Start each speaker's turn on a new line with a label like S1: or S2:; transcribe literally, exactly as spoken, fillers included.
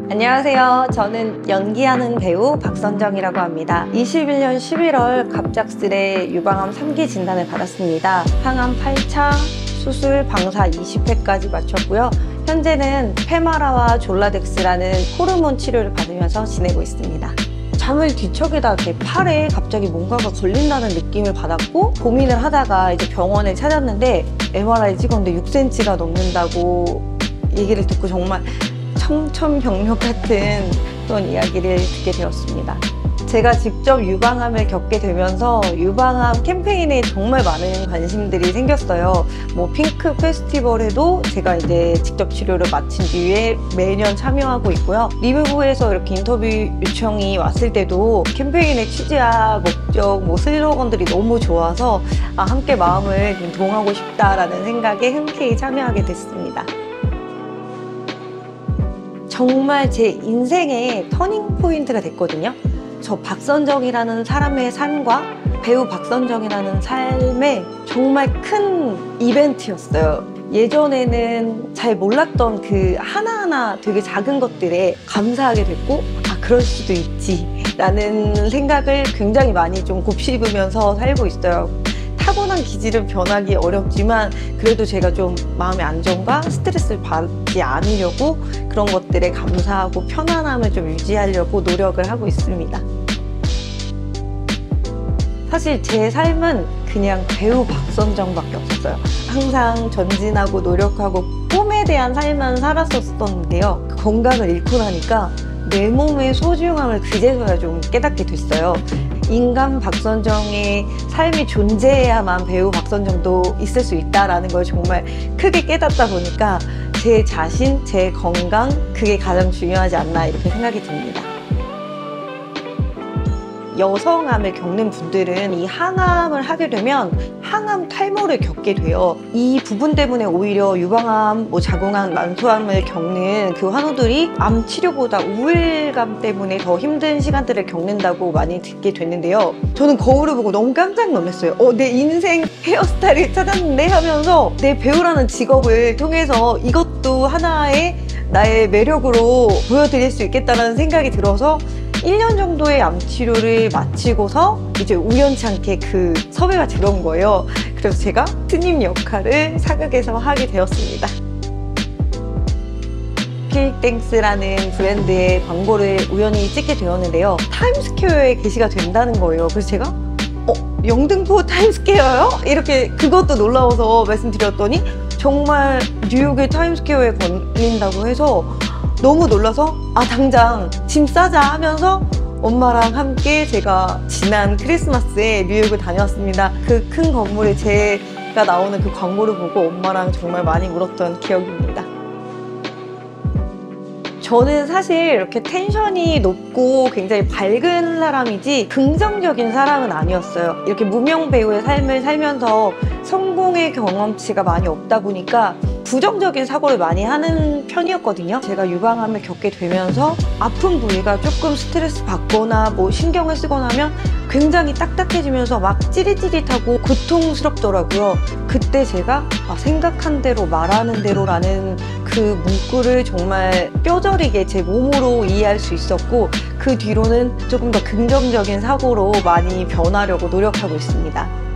S1: 안녕하세요. 저는 연기하는 배우 박선정이라고 합니다. 이십일 년 십일월 갑작스레 유방암 삼 기 진단을 받았습니다. 항암 팔 차, 수술, 방사 이십 회까지 마쳤고요. 현재는 페마라와 졸라덱스라는 호르몬 치료를 받으면서 지내고 있습니다. 잠을 뒤척이다 이렇게 팔에 갑자기 뭔가가 걸린다는 느낌을 받았고 고민을 하다가 이제 병원을 찾았는데 엠알아이 찍었는데 육 센티미터가 넘는다고 얘기를 듣고 정말 청천벽력 같은 그런 이야기를 듣게 되었습니다. 제가 직접 유방암을 겪게 되면서 유방암 캠페인에 정말 많은 관심들이 생겼어요. 뭐 핑크 페스티벌에도 제가 이제 직접 치료를 마친 뒤에 매년 참여하고 있고요. 리뷰부에서 이렇게 인터뷰 요청이 왔을 때도 캠페인의 취지와 목적, 뭐 슬로건들이 너무 좋아서 아, 함께 마음을 좀 동하고 싶다라는 생각에 흔쾌히 참여하게 됐습니다. 정말 제 인생의 터닝 포인트가 됐거든요. 저 박선정이라는 사람의 삶과 배우 박선정이라는 삶의 정말 큰 이벤트였어요. 예전에는 잘 몰랐던 그 하나하나 되게 작은 것들에 감사하게 됐고 아 그럴 수도 있지 라는 생각을 굉장히 많이 좀 곱씹으면서 살고 있어요. 타고난 기질은 변하기 어렵지만 그래도 제가 좀 마음의 안정과 스트레스를 받지 않으려고 그런 것들에 감사하고 편안함을 좀 유지하려고 노력을 하고 있습니다. 사실 제 삶은 그냥 배우 박선정밖에 없었어요. 항상 전진하고 노력하고 꿈에 대한 삶만 살았었는데요. 건강을 잃고 나니까 내 몸의 소중함을 그제서야 좀 깨닫게 됐어요. 인간 박선정의 삶이 존재해야만 배우 박선정도 있을 수 있다는 걸 정말 크게 깨닫다 보니까 제 자신, 제 건강, 그게 가장 중요하지 않나 이렇게 생각이 듭니다. 여성암을 겪는 분들은 이 항암을 하게 되면 항암 탈모를 겪게 돼요. 이 부분 때문에 오히려 유방암, 뭐 자궁암, 난소암을 겪는 그 환우들이 암 치료보다 우울감 때문에 더 힘든 시간들을 겪는다고 많이 듣게 됐는데요. 저는 거울을 보고 너무 깜짝 놀랐어요. 어, 내 인생 헤어스타일을 찾았는데 하면서 내 배우라는 직업을 통해서 이것도 하나의 나의 매력으로 보여드릴 수 있겠다는 생각이 들어서 일 년 정도의 암 치료를 마치고서 이제 우연찮게 그 섭외가 들어온 거예요. 그래서 제가 스님 역할을 사극에서 하게 되었습니다. 필땡스라는 브랜드의 광고를 우연히 찍게 되었는데요. 타임스퀘어에 게시가 된다는 거예요. 그래서 제가 어? 영등포 타임스퀘어요? 이렇게 그것도 놀라워서 말씀드렸더니 정말 뉴욕의 타임스퀘어에 걸린다고 해서 너무 놀라서 아 당장 짐 싸자 하면서 엄마랑 함께 제가 지난 크리스마스에 뉴욕을 다녀왔습니다. 그 큰 건물에 제가 나오는 그 광고를 보고 엄마랑 정말 많이 울었던 기억입니다. 저는 사실 이렇게 텐션이 높고 굉장히 밝은 사람이지 긍정적인 사람은 아니었어요. 이렇게 무명 배우의 삶을 살면서 성공의 경험치가 많이 없다 보니까 부정적인 사고를 많이 하는 편이었거든요. 제가 유방암을 겪게 되면서 아픈 부위가 조금 스트레스 받거나 뭐 신경을 쓰거나 하면 굉장히 딱딱해지면서 막 찌릿찌릿하고 고통스럽더라고요. 그때 제가 아, 생각한 대로 말하는 대로라는 그 문구를 정말 뼈저리게 제 몸으로 이해할 수 있었고 그 뒤로는 조금 더 긍정적인 사고로 많이 변하려고 노력하고 있습니다.